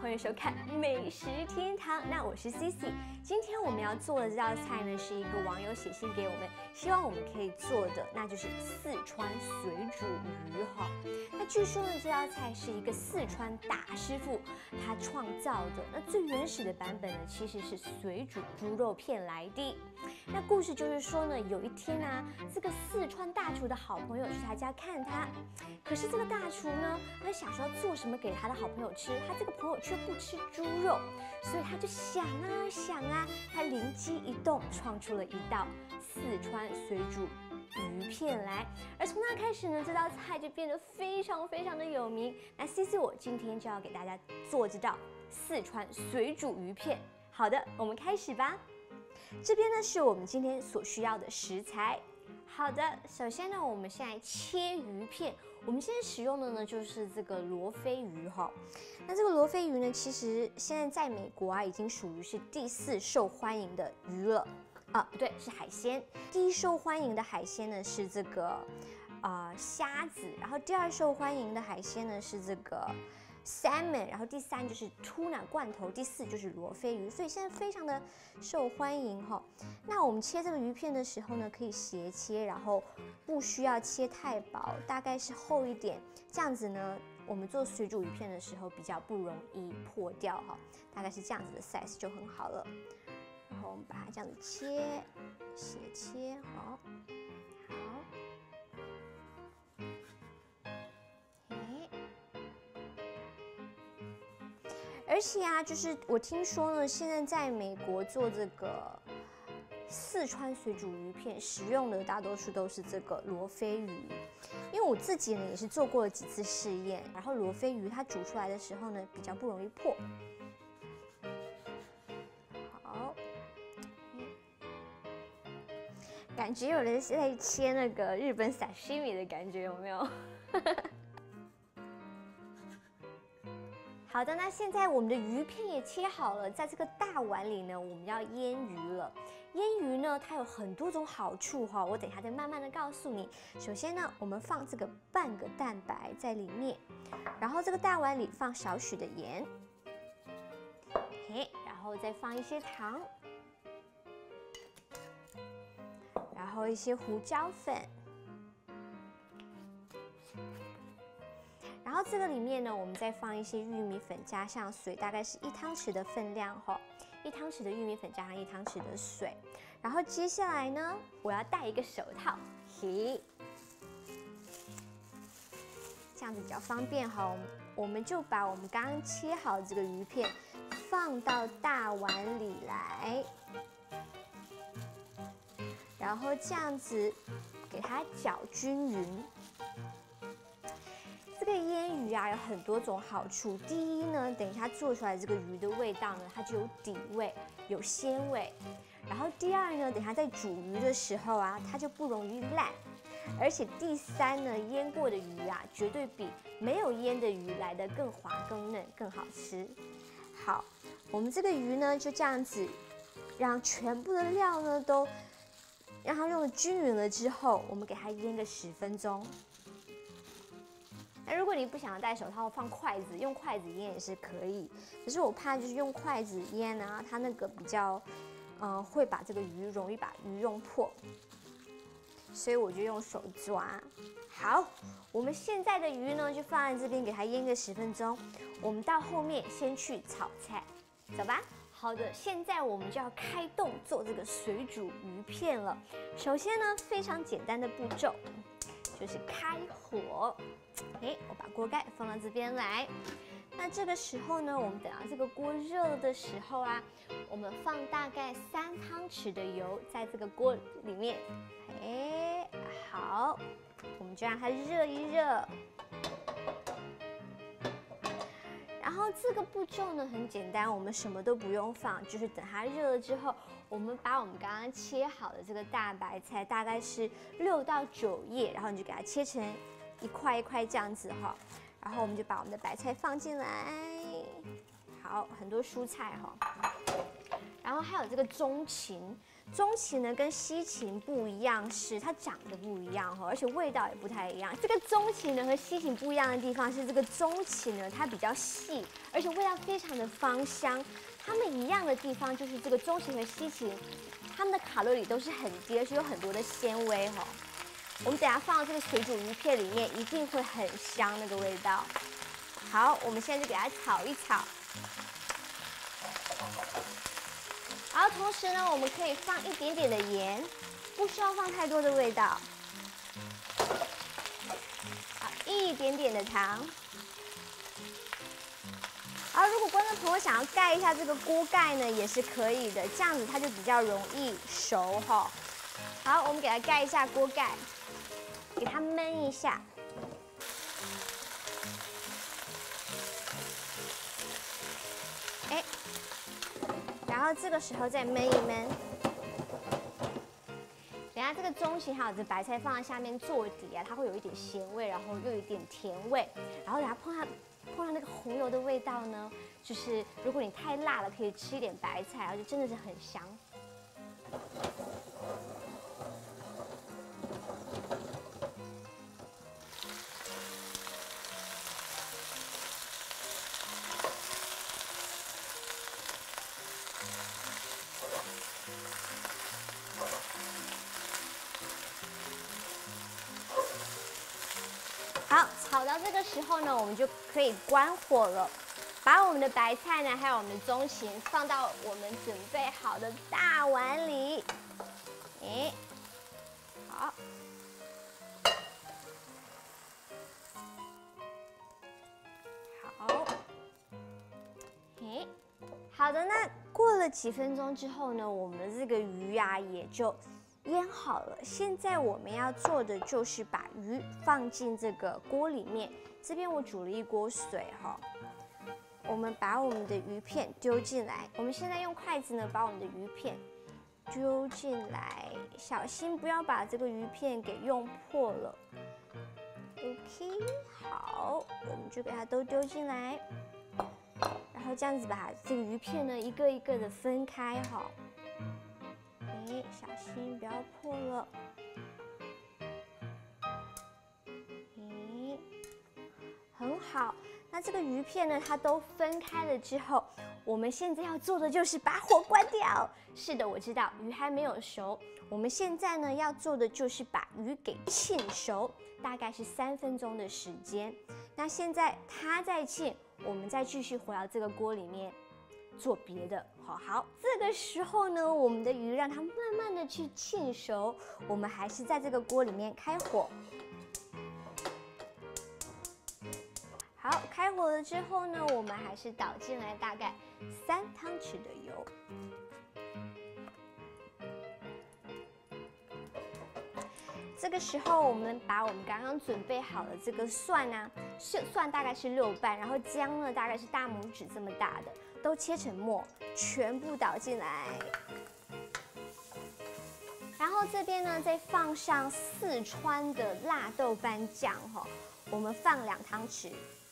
欢迎收看美食天堂。那我是 Cici， 今天我们要做的这道菜呢，是一个网友写信给我们，希望我们可以做的，那就是四川水煮鱼哈。那据说呢，这道菜是一个四川大师傅他创造的。那最原始的版本呢，其实是水煮猪肉片来的。那故事就是说呢，有一天啊，这个四川大厨的好朋友去他家看他，可是这个大厨呢，他想说要做什么给他的好朋友吃，他这个朋友却不吃猪肉，所以他就想啊想啊，他灵机一动，创出了一道四川水煮鱼片来。而从那开始呢，这道菜就变得非常的有名。那 Cici 我今天就要给大家做这道四川水煮鱼片。好的，我们开始吧。这边呢是我们今天所需要的食材。好的，首先呢，我们现在切鱼片。我们今天使用的呢就是这个罗非鱼哈。那这个罗非鱼呢，其实现在在美国啊，已经属于是第4受欢迎的鱼了。不对，是海鲜。第1受欢迎的海鲜呢是这个虾子，然后第2受欢迎的海鲜呢是这个 salmon， 然后第3就是tuna罐头，第4就是罗非鱼，所以现在非常的受欢迎哈。那我们切这个鱼片的时候呢，可以斜切，然后不需要切太薄，大概是厚一点，这样子呢，我们做水煮鱼片的时候比较不容易破掉哈，大概是这样子的 size 就很好了。然后我们把它这样子切，斜切，好。而且啊，就是我听说呢，现在在美国做这个四川水煮鱼片，使用的大多数都是这个罗非鱼。因为我自己呢也是做过了几次试验，然后罗非鱼它煮出来的时候呢，比较不容易破。好，感觉有人在切那个日本sashimi的感觉，有没有？好的，那现在我们的鱼片也切好了，在这个大碗里呢，我们要腌鱼了。腌鱼呢，它有很多种好处哈，我等一下再慢慢的告诉你。首先呢，我们放这个半个蛋白在里面，然后这个大碗里放少许的盐，然后再放一些糖，然后一些胡椒粉。然后这个里面呢，我们再放一些玉米粉，加上水，大概是1汤匙的分量哈，1汤匙的玉米粉加上1汤匙的水。然后接下来呢，我要戴一个手套，这样子比较方便哈。我们就把我们刚刚切好的这个鱼片放到大碗里来，然后这样子给它搅均匀。这个腌鱼啊有很多种好处。第一呢，等一下做出来这个鱼的味道呢，它就有底味，有鲜味。然后第2呢，等一下在煮鱼的时候啊，它就不容易烂。而且第3呢，腌过的鱼啊，绝对比没有腌的鱼来得更滑、更嫩、更好吃。好，我们这个鱼呢就这样子，让全部的料呢都让它用得均匀了之后，我们给它腌个10分钟。那如果你不想要戴手套，放筷子，用筷子腌也是可以。可是我怕就是用筷子腌啊，它那个比较，会把这个鱼容易把鱼用破，所以我就用手抓。好，我们现在的鱼呢就放在这边，给它腌个10分钟。我们到后面先去炒菜，走吧。好的，现在我们就要开动做这个水煮鱼片了。首先呢，非常简单的步骤就是开火。我把锅盖放到这边来。那这个时候呢，我们等到这个锅热了的时候啊，我们放大概3汤匙的油在这个锅里面。好，我们就让它热一热。然后这个步骤呢很简单，我们什么都不用放，就是等它热了之后，我们把我们刚刚切好的这个大白菜，大概是6到9叶，然后你就给它切成一块一块这样子哈，然后我们就把我们的白菜放进来，好，很多蔬菜哈，然后还有这个中芹， 中芹呢跟西芹不一样，是它长得不一样哈，而且味道也不太一样。这个中芹呢和西芹不一样的地方是，这个中芹呢它比较细，而且味道非常的芳香。它们一样的地方就是这个中芹和西芹，它们的卡路里都是很低，而且有很多的纤维哈。我们等下放到这个水煮鱼片里面，一定会很香那个味道。好，我们现在就给它炒一炒。然后同时呢，我们可以放一点点的盐，不需要放太多的味道。好，一点点的糖。而如果观众朋友想要盖一下这个锅盖呢，也是可以的，这样子它就比较容易熟哈。好，我们给它盖一下锅盖，给它焖一下。然后这个时候再焖一焖。等下这个中芹还有这白菜放在下面做底啊，它会有一点咸味，然后又有一点甜味。然后等下碰到那个红油的味道呢，就是如果你太辣了，可以吃一点白菜，而且真的是很香。好，炒到这个时候呢，我们就可以关火了，把我们的白菜呢，还有我们的中芹放到我们准备好的大碗里。好，好，好的。那过了几分钟之后呢，我们的这个鱼啊也就腌好了。现在我们要做的就是把鱼放进这个锅里面。这边我煮了一锅水哈，我们把我们的鱼片丢进来。我们现在用筷子呢，把我们的鱼片丢进来，小心不要把这个鱼片给用破了。OK， 好，我们就给它都丢进来，然后这样子把这个鱼片呢一个一个的分开哈。小心不要破了。很好。那这个鱼片呢，它都分开了之后，我们现在要做的就是把火关掉。是的，我知道鱼还没有熟。我们现在呢要做的就是把鱼给浸熟，大概是3分钟的时间。那现在它在浸，我们再继续回到这个锅里面做别的。好，这个时候呢，我们的鱼让它慢慢的去浸熟，我们还是在这个锅里面开火。好，开火了之后呢，我们还是倒进来大概3汤匙的油。这个时候，我们把我们刚刚准备好的这个蒜啊，蒜大概是6瓣，然后姜呢大概是大拇指这么大的，都切成末，全部倒进来。然后这边呢，再放上四川的辣豆瓣酱哈，我们放2汤匙。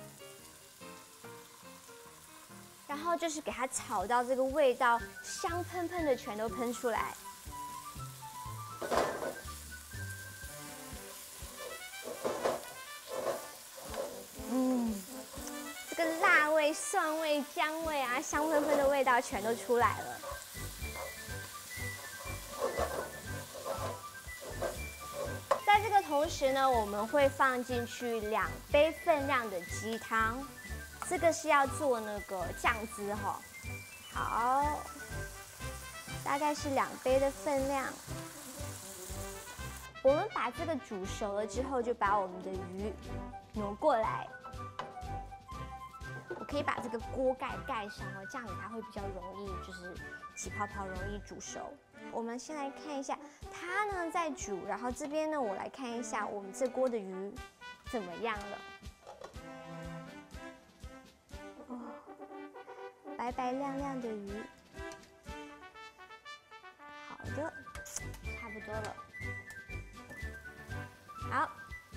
然后就是给它炒到这个味道香喷喷的，全都喷出来。这个辣味、蒜味、姜味啊，香喷喷的味道全都出来了。在这个同时呢，我们会放进去2杯分量的鸡汤。这个是要做那个酱汁哈，好，大概是2杯的分量。我们把这个煮熟了之后，就把我们的鱼挪过来。我可以把这个锅盖盖上哦，这样子它会比较容易就是起泡泡，容易煮熟。我们先来看一下，它呢在煮，然后这边呢我来看一下我们这锅的鱼怎么样了。白白亮亮的鱼，好的，差不多了。好，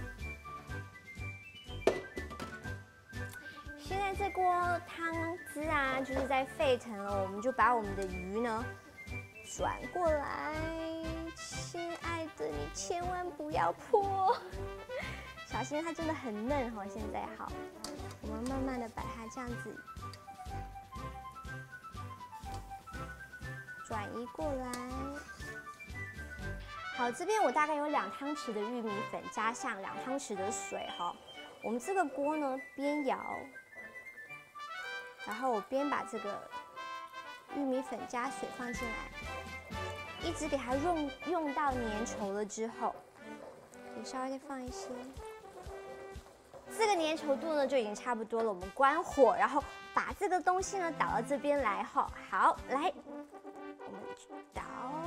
现在这锅汤汁啊，就是在沸腾了，我们就把我们的鱼呢转过来，亲爱的，你千万不要破，小心它真的很嫩哈。现在好，我们慢慢的把它这样子转移过来。好，这边我大概有2汤匙的玉米粉，加上2汤匙的水哈。我们这个锅呢，边摇，然后我边把这个玉米粉加水放进来，一直给它用到粘稠了之后，你稍微再放一些。这个粘稠度呢就已经差不多了，我们关火，然后把这个东西呢倒到这边来哈。好，来，我们倒。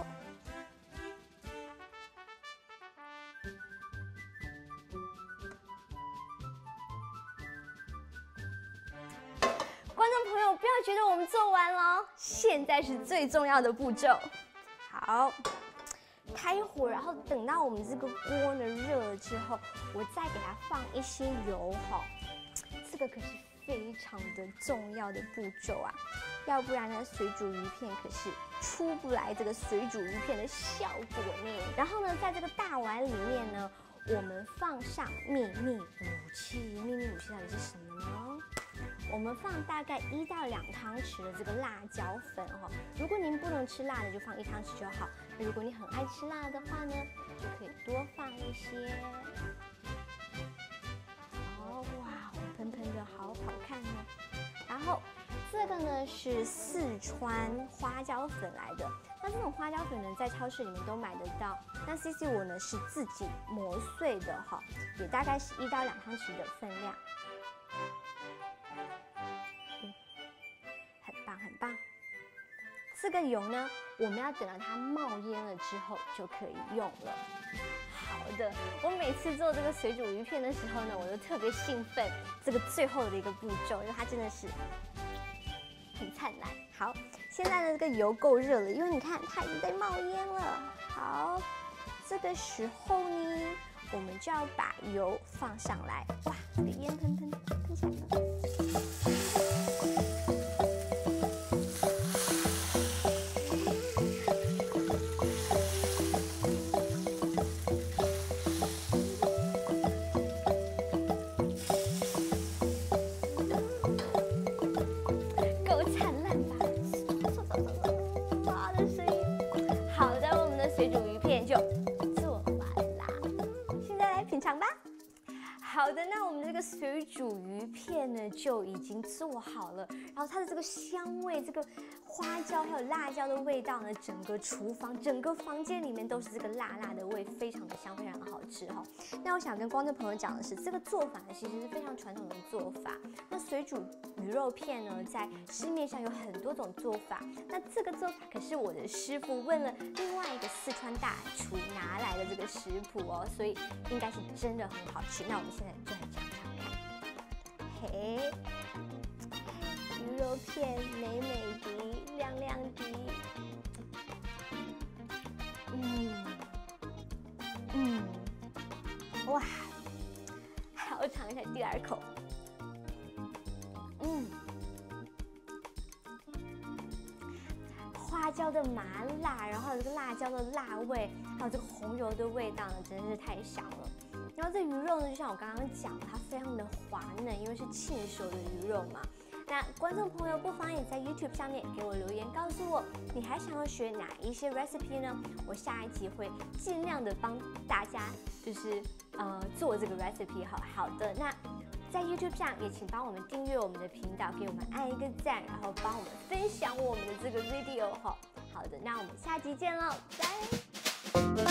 观众朋友，不要觉得我们做完了，现在是最重要的步骤。好，开火，然后等到我们这个锅呢热了之后，我再给它放一些油哈。这个可是非常的重要的步骤啊，要不然呢，水煮鱼片可是出不来这个水煮鱼片的效果呢。然后呢，在这个大碗里面呢，我们放上秘密武器。秘密武器到底是什么呢？我们放大概1到2汤匙的这个辣椒粉哈。如果您不能吃辣的，就放1汤匙就好。那如果你很爱吃辣的话呢，就可以多放一些。好哇，红喷喷的，好好看哦。然后这个呢是四川花椒粉来的。那这种花椒粉呢，在超市里面都买得到。那 CC 我呢是自己磨碎的哈，也大概是1到2汤匙的分量。很棒，这个油呢，我们要等到它冒烟了之后就可以用了。好的，我每次做这个水煮鱼片的时候呢，我都特别兴奋，这个最后的一个步骤，因为它真的是很灿烂。好，现在呢这个油够热了，因为你看它已经在冒烟了。好，这个时候呢，我们就要把油放上来。哇，这个烟喷起来了。好的，那我们这个水煮鱼片呢就已经做好了，然后它的这个香味，这个花椒还有辣椒的味道呢，整个厨房、整个房间里面都是这个辣辣的味，非常的香，非常的好吃哈。那我想跟观众朋友讲的是，这个做法呢其实是非常传统的做法。那水煮鱼肉片呢，在市面上有很多种做法，那这个做法可是我的师傅问了另外一个四川大厨拿来的这个食谱哦，所以应该是真的很好吃。那我们现在就来尝尝看，嘿，鱼肉片美美的，亮亮的，哇，好，我尝一下第2口，花椒的麻辣，然后这个辣椒的辣味，还有这个红油的味道呢，真的是太香了。然后这鱼肉呢，就像我刚刚讲，它非常的滑嫩，因为是庆熟的鱼肉嘛。那观众朋友不妨也在 YouTube 上面给我留言，告诉我你还想要学哪一些 recipe 呢？我下一集会尽量的帮大家，就是做这个 recipe。好的，那在 YouTube 上也请帮我们订阅我们的频道，给我们按一个赞，然后帮我们分享我们的这个 video 哈。好的，那我们下集见喽，拜。